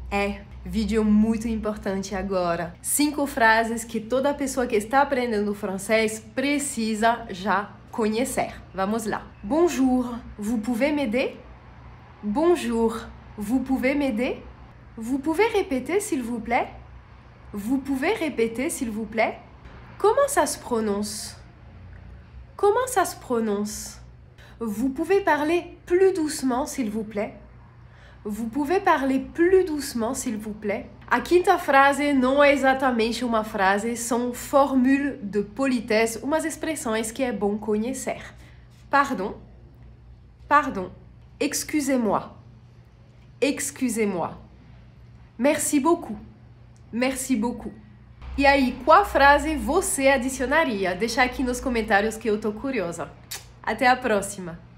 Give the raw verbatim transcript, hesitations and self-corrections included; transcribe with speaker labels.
Speaker 1: É, vídeo muito importante agora. Cinco frases que toda pessoa que está aprendendo francês precisa já conhecer. Vamos lá. Bonjour, vous pouvez m'aider? Bonjour, vous pouvez m'aider? Vous pouvez répéter s'il vous plaît? Vous pouvez répéter s'il vous plaît? Comment ça se prononce? Comment ça se prononce? Vous pouvez parler plus doucement s'il vous plaît? Vous pouvez parler plus doucement s'il vous plaît? A quinta frase não é exatamente uma frase, são formules de politesse, umas expressões que é bom conhecer. Pardon, pardon, excusez-moi, excusez-moi, merci beaucoup, merci beaucoup. E aí, qual frase você adicionaria? Deixa aqui nos comentários que eu tô curiosa. Até a próxima!